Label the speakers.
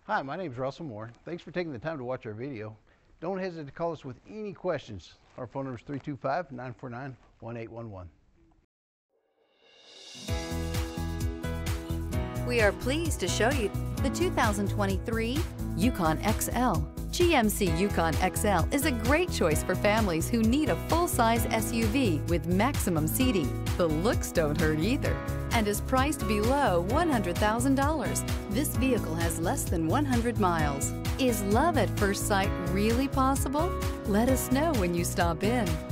Speaker 1: Hi, my name is Russell Moore. Thanks for taking the time to watch our video. Don't hesitate to call us with any questions. Our phone number is 325-949-1811.
Speaker 2: We are pleased to show you the 2023 Yukon XL. GMC Yukon XL is a great choice for families who need a full-size SUV with maximum seating. The looks don't hurt either and is priced below $100,000. This vehicle has less than 100 miles. Is love at first sight really possible? Let us know when you stop in.